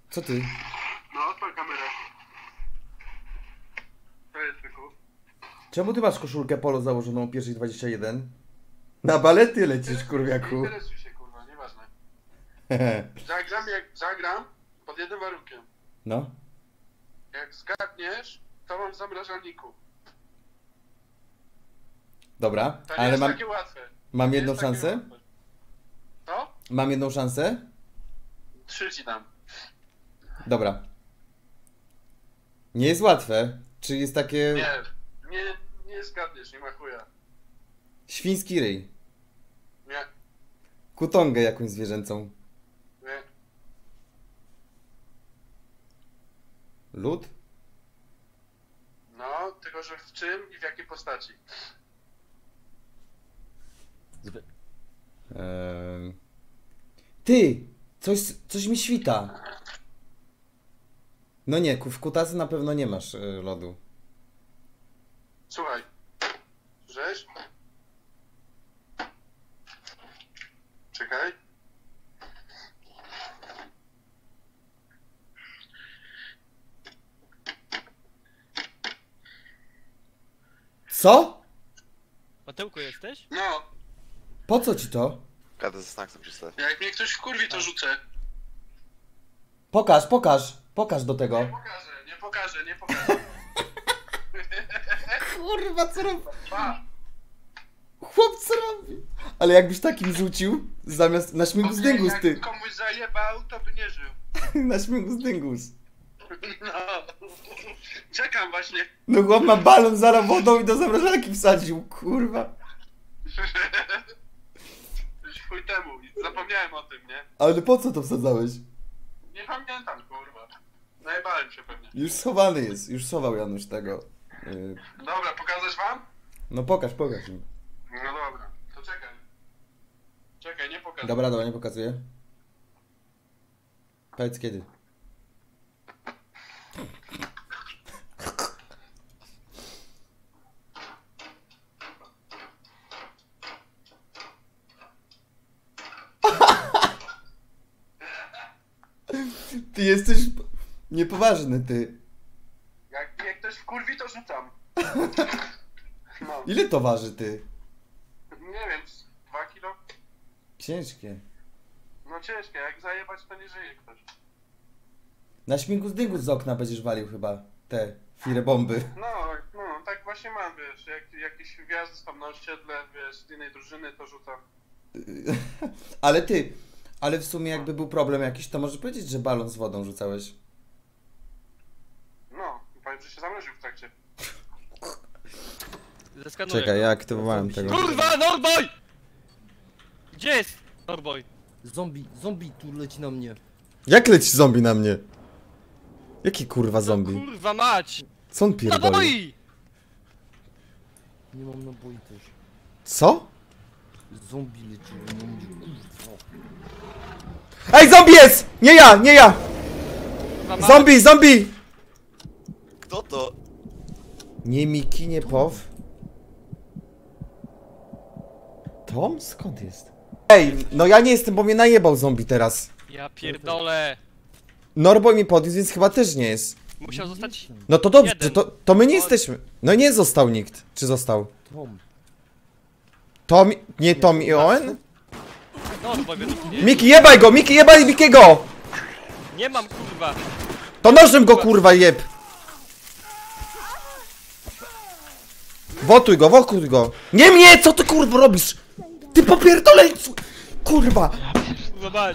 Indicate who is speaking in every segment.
Speaker 1: Co ty?
Speaker 2: No, odpal kamerę. To jest tylko.
Speaker 1: Czemu ty masz koszulkę polo założoną o 1:21? Na balety lecisz, kurwiaku.
Speaker 2: Nie interesuj się, kurwa, nieważne. Zagram pod jednym warunkiem.
Speaker 1: No.
Speaker 2: Jak zgadniesz, to mam w zamrażalniku.
Speaker 1: Dobra,
Speaker 2: To nie
Speaker 1: ale
Speaker 2: jest
Speaker 1: mam...
Speaker 2: takie łatwe.
Speaker 1: Mam
Speaker 2: Nie
Speaker 1: jedną
Speaker 2: jest takie
Speaker 1: szansę?
Speaker 2: łatwe. Co?
Speaker 1: Mam jedną szansę?
Speaker 2: 3 ci dam.
Speaker 1: Dobra. Nie jest łatwe. Czy jest takie...
Speaker 2: Nie zgadniesz, nie ma chuja.
Speaker 1: Świński ryj.
Speaker 2: Nie,
Speaker 1: Kutongę jakąś zwierzęcą.
Speaker 2: nie.
Speaker 1: Lód?
Speaker 2: No, tylko że w czym i w jakiej postaci?
Speaker 1: Ty! Coś mi świta. No nie, w kutasy na pewno nie masz lodu.
Speaker 2: Słuchaj. Słyszałeś? Czekaj.
Speaker 1: Co?
Speaker 3: Matełko jesteś?
Speaker 2: No,
Speaker 1: Po co ci to?
Speaker 4: Gadę ze snacksem się staw.
Speaker 2: jak mnie ktoś wkurwi, to rzucę.
Speaker 1: Pokaż do tego.
Speaker 2: Nie pokażę.
Speaker 1: Kurwa, co robi?
Speaker 2: Pa!
Speaker 1: Chłop, co robi? Ale jakbyś takim rzucił, zamiast na śmigus dyngus, ty.
Speaker 2: Jak komuś zajebał, to by nie żył.
Speaker 1: Na śmigus dyngus.
Speaker 2: No. Czekam właśnie.
Speaker 1: No chłop ma balon za wodą i do zamrażarki wsadził, kurwa.
Speaker 2: Chuj temu. Zapomniałem o tym, nie?
Speaker 1: Ale po co to wsadzałeś?
Speaker 2: Nie pamiętam, kurwa. Najebałem się pewnie.
Speaker 1: Już schowany jest, już schował Janusz tego.
Speaker 2: Dobra, pokazać wam?
Speaker 1: No pokaż mi.
Speaker 2: No dobra, to czekaj. Czekaj, nie pokażę.
Speaker 1: Dobra, nie pokazuję. Powiedz kiedy. Ty jesteś niepoważny, ty.
Speaker 2: Jak mnie ktoś wkurwi, to rzucam. No.
Speaker 1: Ile to waży, ty?
Speaker 2: Nie wiem, 2 kilo?
Speaker 1: Ciężkie.
Speaker 2: No ciężkie, jak zajebać, to nie żyje ktoś.
Speaker 1: Na śmigus dyngus z okna będziesz walił chyba te firebomby.
Speaker 2: No, tak właśnie mam, wiesz, jak jakieś gwiazdy są na osiedle, wiesz, z innej drużyny, to rzucam.
Speaker 1: Ale w sumie jakby był problem jakiś, to może powiedzieć, że balon z wodą rzucałeś.
Speaker 2: No, powiem, że się zamroził w trakcie.
Speaker 3: Zeskanuję
Speaker 1: Czekaj,
Speaker 3: go.
Speaker 1: ja aktywowałem tego.
Speaker 3: Kurwa, Norboy! Gdzie jest Norboy?
Speaker 5: Zombie tu leci na mnie.
Speaker 1: Jak leci zombie na mnie? Jaki kurwa
Speaker 3: No
Speaker 1: zombie?
Speaker 3: kurwa mać!
Speaker 1: Co on pierdoli?
Speaker 3: Naboi!
Speaker 5: Nie mam naboi też.
Speaker 1: Co?
Speaker 5: Zombie leci na mnie, kurwa.
Speaker 1: Ej, zombie jest! Nie ja!
Speaker 3: Kurwa mać.
Speaker 1: Zombie!
Speaker 4: Kto to?
Speaker 1: Nie Miki, nie Pow. Tom? Skąd jest? Ej, no ja nie jestem, bo mnie najebał zombie teraz.
Speaker 3: Ja pierdolę.
Speaker 1: Norbo mi podniósł, więc chyba też nie jest.
Speaker 3: Musiał zostać...
Speaker 1: No to dobrze,
Speaker 3: Jeden.
Speaker 1: to my nie jesteśmy. No nie został nikt. Czy został?
Speaker 5: Tom.
Speaker 1: Tom, nie Tom i Owen?
Speaker 3: Norboy według mnie.
Speaker 1: Miki, jebaj go! Miki, jebaj Mikiego!
Speaker 3: Nie mam kurwa.
Speaker 1: To nożem go kurwa jeb! Wotuj go! Nie mnie! Co ty kurwa robisz? Ty popierdoleńcu! Kurwa!
Speaker 3: Kurwa mać.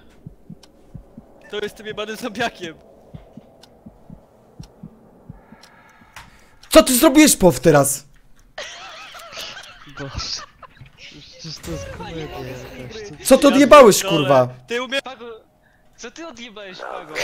Speaker 3: To jest tym jebanym zombiakiem.
Speaker 1: Co ty zrobiłeś, Pow, teraz?
Speaker 5: Boże. Przecież to jest komedia jakaś.
Speaker 1: Co ty odjebałeś, kurwa?
Speaker 3: Ty umiesz...
Speaker 6: Pago, co ty odjebałeś, Pago?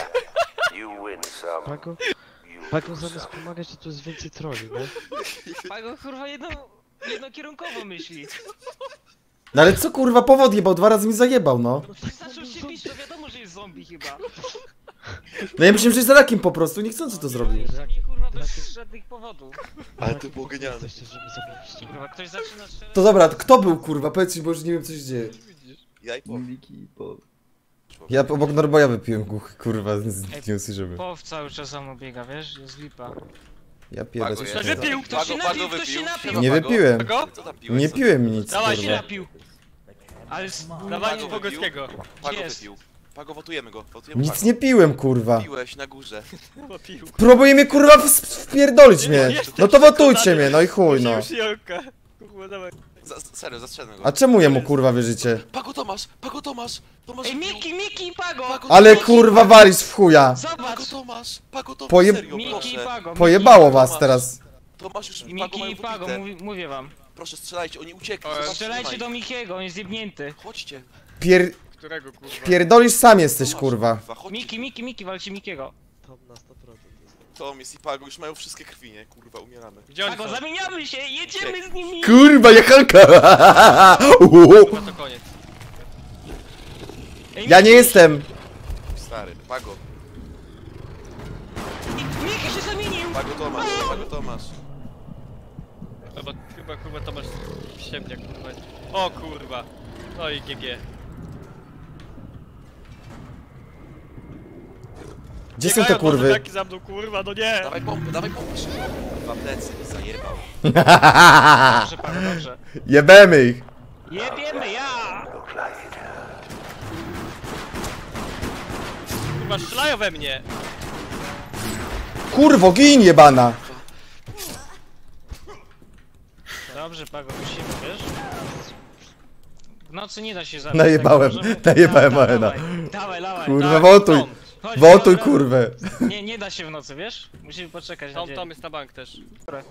Speaker 5: Pago zamiast pomagać, to tu jest więcej troli, nie?
Speaker 6: Pago kurwa jednokierunkowo myśli.
Speaker 1: No ale co kurwa, Pow odjebał? 2 razy mi zajebał, no.
Speaker 6: Zaczął się bić, to wiadomo, że jest zombie chyba.
Speaker 1: No ja myślałem, że jest rakiem po prostu, niechcący to zrobił.
Speaker 6: Nie kurwa bez żadnych powodów.
Speaker 4: Ale to było genialne.
Speaker 5: Jesteście, żeby zabić.
Speaker 6: Kurwa, ktoś zaczyna strzelać.
Speaker 1: To dobra, kto był kurwa? Powiedz mi, bo już nie wiem co się dzieje.
Speaker 4: Ja i po.
Speaker 5: Miki, bo...
Speaker 4: weszło.
Speaker 1: Ja obok Norboja wypiłem głuchy, kurwa, nie usłyszymy.
Speaker 6: Pow cały czas za mną biega, wiesz? Jest lipa.
Speaker 1: Ja pierdolę.
Speaker 4: Pago
Speaker 1: coś
Speaker 4: jest.
Speaker 1: takiego.
Speaker 3: Wypił!
Speaker 6: Ktoś się
Speaker 4: Pago
Speaker 6: napił, ktoś się
Speaker 4: wypił.
Speaker 6: napił!
Speaker 1: Nie
Speaker 4: Pago?
Speaker 1: wypiłem.
Speaker 3: Kogo?
Speaker 4: Co tam piłeś
Speaker 1: Nie
Speaker 4: sobie?
Speaker 1: piłem nic,
Speaker 3: Dawaj
Speaker 6: Ktoś się
Speaker 1: kurwa.
Speaker 6: napił! Ale
Speaker 3: Dawaj
Speaker 4: Pago
Speaker 3: Bogockiego.
Speaker 4: Pago
Speaker 6: Jest.
Speaker 4: wypił. Pago, wotujemy go. Wotujemy
Speaker 1: Nic
Speaker 4: Pago.
Speaker 1: nie piłem, kurwa.
Speaker 4: Piłeś na górze.
Speaker 3: Popił.
Speaker 1: Próbuje mnie, kurwa, wpierdolić mnie. No to wotujcie mnie, no i chuj, no.
Speaker 3: Już Jorka. Kurwa, dawaj.
Speaker 4: Serio, zastrzelmy go.
Speaker 1: A czemu jemu, kurwa, wierzycie?
Speaker 4: Pago Tomasz! Pago Tomasz! Tomasz
Speaker 6: Ej,
Speaker 4: wypił.
Speaker 6: Miki i Pago!
Speaker 4: Pago
Speaker 1: Ale
Speaker 4: Tomasz!
Speaker 1: kurwa walisz w chuja.
Speaker 6: Zobacz!
Speaker 4: Pago Tomasz! Pago Tomasz,
Speaker 1: Pojeb-
Speaker 4: serio,
Speaker 6: Miki i
Speaker 4: proszę.
Speaker 6: Pago!
Speaker 1: Pojebało was teraz.
Speaker 4: Tomasz już Pago
Speaker 6: Miki
Speaker 4: mają
Speaker 6: i Pago,
Speaker 4: pobite.
Speaker 6: mówię wam.
Speaker 4: Proszę, strzelajcie, oni uciekli.
Speaker 3: O,
Speaker 4: zobaczcie,
Speaker 6: Strzelajcie
Speaker 4: nie
Speaker 6: do
Speaker 4: ma ich.
Speaker 6: Mikiego, on jest zjebnięty.
Speaker 4: Chodźcie.
Speaker 1: Pier...
Speaker 3: Którego kurwa?
Speaker 1: Pierdolisz sam jesteś,
Speaker 4: Tomasz,
Speaker 1: kurwa.
Speaker 4: Chodźcie.
Speaker 6: Miki, walcie Mikiego.
Speaker 5: Tom na 100% jest.
Speaker 4: Tom jest i Pago już mają wszystkie krwi, nie? Kurwa, umieramy.
Speaker 3: Gdzie oni
Speaker 6: Pago,
Speaker 3: są?
Speaker 6: zamieniamy się, jedziemy z nimi!
Speaker 1: Kurwa, jechanka.
Speaker 3: Kurwa, to koniec.
Speaker 6: Ej,
Speaker 1: Ja nie jestem.
Speaker 4: Stary, Pago.
Speaker 6: Miki się zamienił!
Speaker 4: Pago Tomasz, Pago Tomasz.
Speaker 3: Chyba to masz siebie, kurwa. O kurwa. No i GG.
Speaker 1: Gdzie są te kurwy?
Speaker 3: Jaki za mną, kurwa, no nie!
Speaker 4: Dawaj pompę szybko. Kurwa, plecy, zajebał.
Speaker 6: Dobrze, Pago, dobrze.
Speaker 1: Jebemy ich.
Speaker 6: Jebiemy, ja!
Speaker 3: Kurwa, strzelają we mnie!
Speaker 1: Kurwo, gin jebana.
Speaker 6: Dobrze, Pago, musimy, wiesz? W nocy nie da się zabić.
Speaker 1: Najebałem,
Speaker 6: tak możemy-
Speaker 1: najebałem
Speaker 6: Dawaj,
Speaker 1: Aena.
Speaker 6: Dawaj.
Speaker 1: Kurwa,
Speaker 3: Tak,
Speaker 1: wotuj.
Speaker 3: Tom.
Speaker 6: Chodź,
Speaker 1: Wotuj,
Speaker 6: Pago.
Speaker 1: kurwę.
Speaker 6: Nie da się w nocy, wiesz? Musimy poczekać na dzień.
Speaker 3: Tom jest na bank też.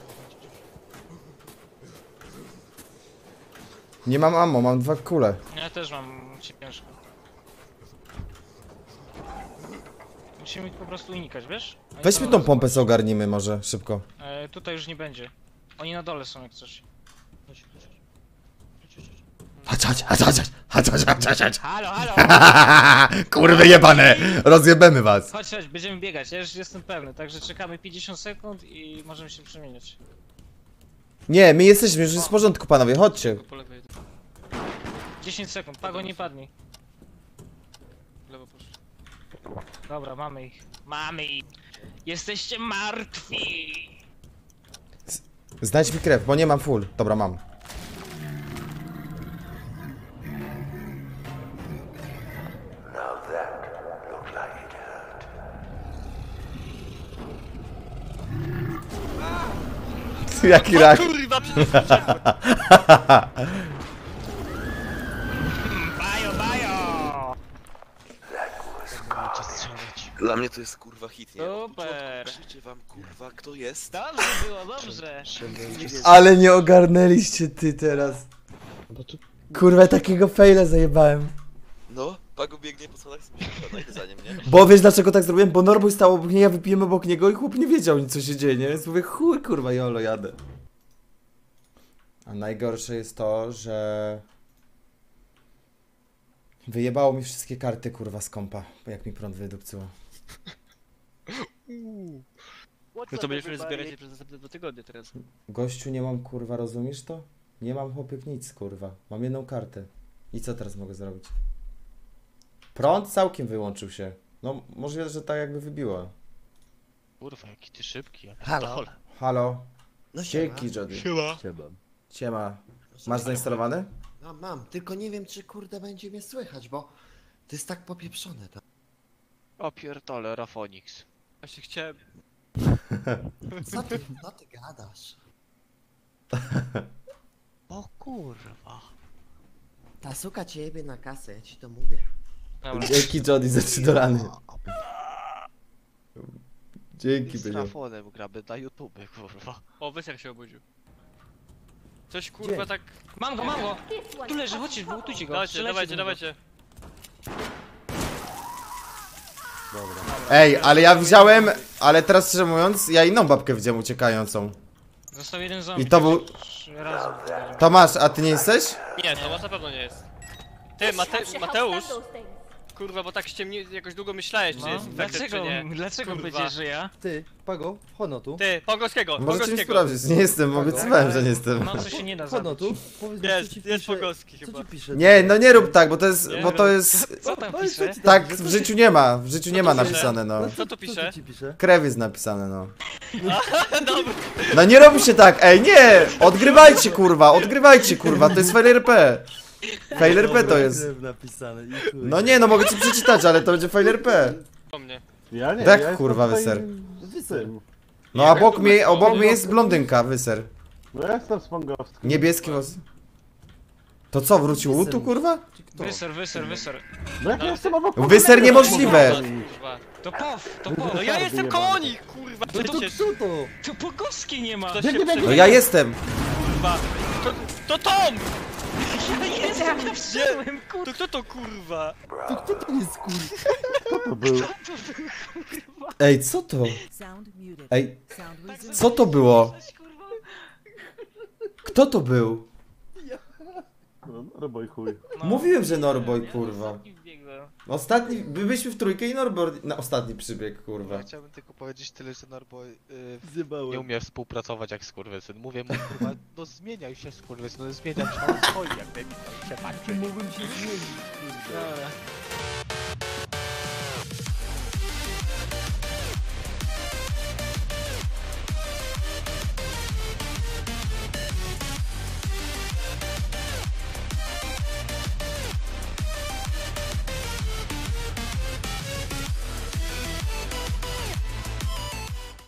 Speaker 1: Nie mam ammo, mam 2 kule.
Speaker 6: Ja też mam ciężko. Musimy ich po prostu unikać, wiesz? Oni
Speaker 1: Weźmy
Speaker 6: są-
Speaker 1: tą pompę, co ogarnimy może, szybko.
Speaker 6: Tutaj już nie będzie. Oni na dole są jak coś.
Speaker 5: Chodź.
Speaker 1: Chodź.
Speaker 6: Halo!
Speaker 1: Kurwy jebane, rozjebemy was.
Speaker 6: Chodź, będziemy biegać, ja już jestem pewny, także czekamy 50 sekund i możemy się przemieniać.
Speaker 1: Nie, my jesteśmy, już jest w porządku, panowie, chodźcie.
Speaker 3: Po lewej,
Speaker 6: 10 sekund, Pago nie padnij.
Speaker 3: w lewo poszło.
Speaker 6: Dobra, mamy ich. Jesteście martwi!
Speaker 1: Znajdź mi krew, bo nie mam full. Dobra, mam. Jaki rak.
Speaker 3: Kurwa, przecież
Speaker 6: Bajo!
Speaker 5: Możecie strzelać.
Speaker 4: Dla mnie to jest kurwa hit, nie? Od
Speaker 6: Super.
Speaker 4: początku krzyczę wam kurwa, kto jest?
Speaker 6: Dobrze było, dobrze.
Speaker 1: Ale nie ogarnęliście ty teraz.
Speaker 5: Bo tu
Speaker 1: Kurwa, takiego faila zajebałem.
Speaker 4: No, Pago biegnie po schodach, sobie się za nim, nie?
Speaker 1: Bo wiesz dlaczego tak zrobiłem? Bo Norbuj stał obok mnie, ja wypiłem obok niego i chłop nie wiedział nic co się dzieje, nie? Więc mówię, chuj kurwa, jolo, jadę. A najgorsze jest to, że... Wyjebało mi wszystkie karty kurwa z kompa, jak mi prąd wydupcyło.
Speaker 3: No to będziemy zbierać je przez następne 2 tygodnie teraz.
Speaker 1: Gościu, nie mam kurwa, rozumiesz to? Nie mam chłopie nic kurwa, mam jedną kartę. I co teraz mogę zrobić? Prąd całkiem wyłączył się. No możliwe, że tak jakby wybiło.
Speaker 5: kurwa, jaki ty szybki. Ja
Speaker 7: Halo?
Speaker 5: pierdolę.
Speaker 1: Halo?
Speaker 7: No siema.
Speaker 1: Dzięki Jody.
Speaker 5: Siema.
Speaker 1: Siema. Masz zainstalowany?
Speaker 7: No mam, tylko nie wiem czy kurde będzie mnie słychać, bo to jest tak popieprzone to.
Speaker 5: O pierdolę, Rafonix.
Speaker 3: Właśnie chciałem...
Speaker 7: Co ty gadasz?
Speaker 5: O kurwa.
Speaker 7: Ta suka ciebie na kasę, ja ci to mówię.
Speaker 6: Dobra.
Speaker 1: Dzięki Jody za 3 dolany. Dzięki
Speaker 5: Z
Speaker 1: będzie.
Speaker 5: Rafonem gramy na YouTube, kurwa.
Speaker 3: O, Wyser się obudził. Coś kurwa tak...
Speaker 6: Mam go! Tu leży, chodźcie, wyłutujcie go.
Speaker 3: Dawajcie,
Speaker 6: strzelajcie
Speaker 3: dawajcie,
Speaker 6: do niego.
Speaker 3: dawajcie.
Speaker 1: Ej, ale ja widziałem, ale teraz szczerze mówiąc, ja inną babkę widziałem uciekającą.
Speaker 6: Został jeden zombie.
Speaker 1: I to był...
Speaker 6: 3 razy.
Speaker 1: Tomasz, a ty nie jesteś?
Speaker 3: Nie, to na pewno nie jest. Ty, Mateusz! kurwa, bo tak ściemni... jakoś długo myślałeś, czy
Speaker 6: No,
Speaker 3: jest infected,
Speaker 6: dlaczego,
Speaker 3: czy nie.
Speaker 6: dlaczego
Speaker 3: Kurwa.
Speaker 6: powiedziesz, że ja?
Speaker 5: Ty, Pago, chodź tu.
Speaker 3: Ty, Pogowskiego,
Speaker 1: Możecie mi
Speaker 3: Pogowskiego.
Speaker 1: sprawdzić, nie jestem, obiecywałem, że nie jestem.
Speaker 6: No co się nie da
Speaker 5: Chodź
Speaker 6: zrobić.
Speaker 5: tu. Powiedz mi, co ci
Speaker 3: Jest
Speaker 5: pisze.
Speaker 3: Pogowski
Speaker 5: Co
Speaker 3: chyba.
Speaker 5: ci pisze?
Speaker 1: Nie, no nie rób tak, bo to jest,
Speaker 3: Nie
Speaker 1: bo to
Speaker 3: rób.
Speaker 1: jest,
Speaker 6: Co tam
Speaker 5: No i co
Speaker 6: pisze?
Speaker 5: ci
Speaker 1: tak
Speaker 5: pisze?
Speaker 1: w życiu nie ma, w życiu nie ma
Speaker 3: pisze?
Speaker 1: napisane, no.
Speaker 3: Co tu pisze?
Speaker 5: Co ci pisze?
Speaker 1: Krew jest napisane, no.
Speaker 3: Dobra.
Speaker 1: No nie robi się tak, ej, nie! Odgrywajcie, kurwa, to jest fail RP. Fail RP to jest.
Speaker 5: Krew napisane i chuj.
Speaker 1: No nie, no mogę ci przeczytać, ale to będzie fail RP.
Speaker 3: Po mnie.
Speaker 8: Ja nie,
Speaker 1: Tak,
Speaker 8: ja
Speaker 1: kurwa,
Speaker 8: jestem
Speaker 1: wyser.
Speaker 8: tutaj Wysym.
Speaker 1: No obok mnie jest blondynka, wyser.
Speaker 8: No ja jestem z Pongowskim.
Speaker 1: Niebieski włos. To co, wrócił łutu, kurwa?
Speaker 5: Czy kto?
Speaker 6: Wyser.
Speaker 8: No jak ja jestem obok
Speaker 1: Wyser niemożliwe.
Speaker 3: Kurwa.
Speaker 6: To pow.
Speaker 3: No ja jestem koło nich, kurwa,
Speaker 5: No to
Speaker 3: przecież.
Speaker 5: kto to?
Speaker 6: Tu Pogowski nie ma.
Speaker 3: Kto
Speaker 8: Biegnie,
Speaker 3: się
Speaker 8: biegnie.
Speaker 1: No ja jestem.
Speaker 3: kurwa. To Tom!
Speaker 6: Ja jestem, ja wszedłem, kurwa.
Speaker 3: To kto to kurwa?
Speaker 5: To kto to jest kurwa?
Speaker 8: Kto to był?
Speaker 1: Ej, co to?
Speaker 9: Sound muted.
Speaker 1: Ej,
Speaker 9: Sound resumed.
Speaker 1: co to było? Kto to był?
Speaker 8: No, roboj chuj.
Speaker 1: Mówiłem, że Norboy, kurwa.
Speaker 6: Ostatni wbiegłem.
Speaker 1: Ostatni, byliśmy w trójkę i Norboy na ostatni przybieg, kurwa.
Speaker 10: Ja chciałbym tylko powiedzieć tyle, że Norboy
Speaker 5: Zjebałem.
Speaker 10: nie umie współpracować jak skurwysyn. Mówię mu, kurwa, no zmieniaj się skurwysyn, no zmieniam się, on stoi jak debil, no i się patrzy.
Speaker 5: Mógłbym się zmienić, kurde.
Speaker 6: Dobra.